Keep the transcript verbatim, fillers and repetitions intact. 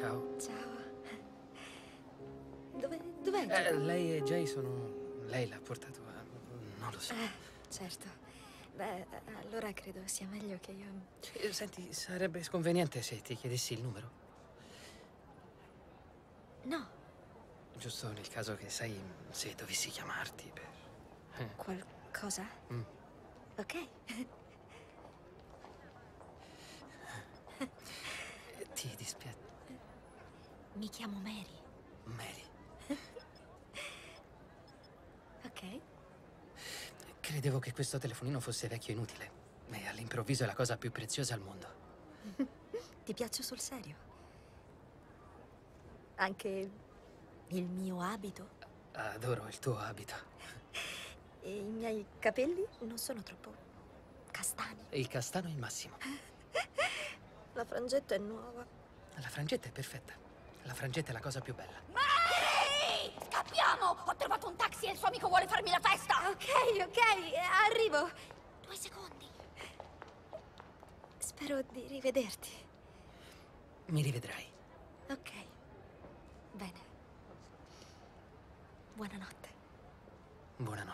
Ciao. Ciao. Dove, dov'è? Eh, lei e Jay sono... Lei l'ha portato a... non lo so. Eh, certo. Beh, allora credo sia meglio che io... Eh, Senti, sarebbe sconveniente se ti chiedessi il numero? No. Giusto nel caso che, sai, se dovessi chiamarti per... Eh. Qualcosa? Mm. Ok. Ti dispiace... Mi chiamo Mary. Mary. Ok. Credevo che questo telefonino fosse vecchio e inutile. E all'improvviso è la cosa più preziosa al mondo. Ti piaccio sul serio? Anche il mio abito? Adoro il tuo abito. E i miei capelli non sono troppo castani. Il castano è il massimo. La frangetta è nuova. La frangetta è perfetta. La frangetta è la cosa più bella. Mary! Scappiamo! Ho trovato un taxi e il suo amico vuole farmi la festa! Ok, ok, arrivo. Due secondi. Spero di rivederti. Mi rivedrai. Ok. Bene. Buonanotte. Buonanotte.